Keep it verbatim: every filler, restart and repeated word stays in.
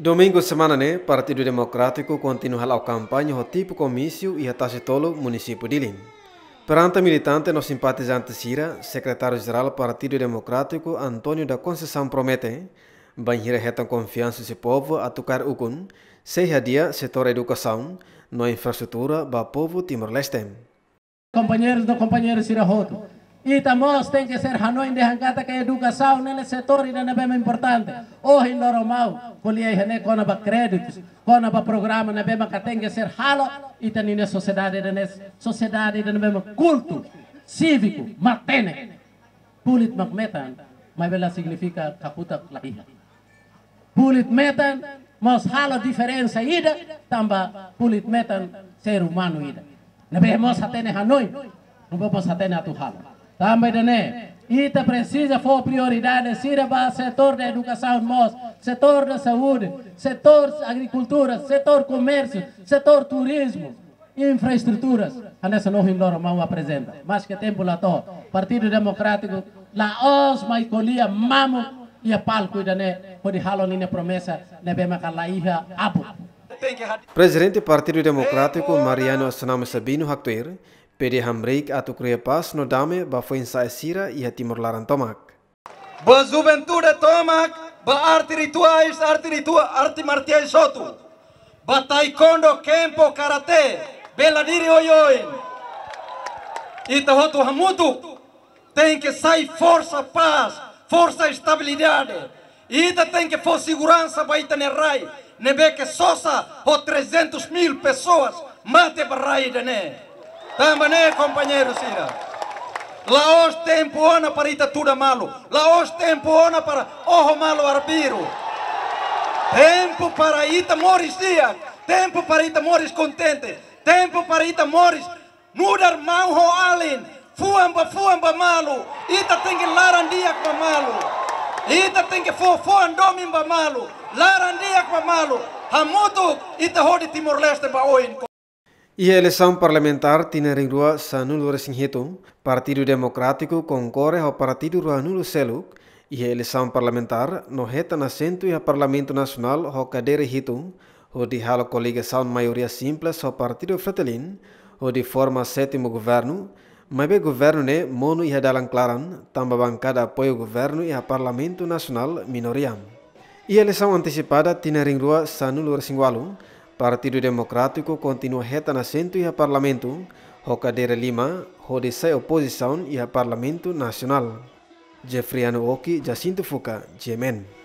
Domingo semana né, Partido Democrático continua a campanha do tipo comício e a Tacitolo, município de Lim. Perante militante no simpatizante Sira, secretário-geral do Partido Democrático Antônio da Conceição promete, banhira reta confiança do povo a tocar o cun, seja dia setor educação, na infraestrutura para o povo Timor-Leste. Companheiros do companheiro Sira Roto, e também tem que ser Hanoi de Hangata que a educação nesse setor ainda é bem importante. Hoje normal, colher né com a créditos, com a programa na bem que tem que ser halo e também na sociedade nessa sociedade na bem culto cívico, matene. Pulit magmetan, mas bela significa kaputa lahiha. Pulit metan, mas halo diferença ida, tamba pulit metan ser humano ida. Na bem mas atene Hanoi, não vamos atene a tu halo. Também né, ita precisa for prioridade sira para setor da educação, mos, setor da saúde, setor agricultura, setor comércio, setor turismo, infraestruturas. A nessa não ignora mal apresenta. Mas que tempo lá tô, Partido Democrático, lá os mais colia mamo e a palco da né, pode halo nina promessa ne bem macalaiha abu. Presidente do Partido Democrático Mariano Assanama Sabino Haktuir pede hamreik atu kriya pas no dame ba foi ensaio Sira e a Timor-Laran Tomac. Ba juventude Tomac, ba arte rituais, arte ritua, arte marciais sotu. Ba taekwondo, kempo, karate, bela diri oioin. Ita hotu hamutu, tem que sair força, paz, força, estabilidade. Ita tem que for segurança para ita nerai. Nebe que sosa o trezentos mil pessoas mate barai de ne. Também, companheiro Sira. Lá os tempo ona para ita tudo malo. Lá os tempo ona para ojo malo arbiro. Tempo para ita moris dia. Tempo para ita moris contente. Tempo para ita moris mudar mão ho alin. Fuamba fuamba malo. Ita tem que laran dia com malo. Ita tem que for fuan domin ba malo. Laran dia com malo. Hamutu ita hodi Timor-Leste ba oin. E a eleição parlamentar tinha em rua Sanulo Resingheto, Partido Democrático concorre ao Partido Ruanulo Seluk, e a eleição parlamentar no reta na centro e a Parlamento Nacional ao cadeira Hito, onde há a coligação maioria simples ao Partido Fretilin, onde forma sétimo governo, mas o governo né mono e a dalang claran, também bancada apoio ao governo e a Parlamento Nacional minoria. E a eleição antecipada tinha em rua Sanulo Resingwalu, Partido Democrático continua reta na centro e a Parlamento, a cadeira Lima, onde sai oposição e a Parlamento Nacional. Jeffriano Oki, Jacinto Fuca, G M N.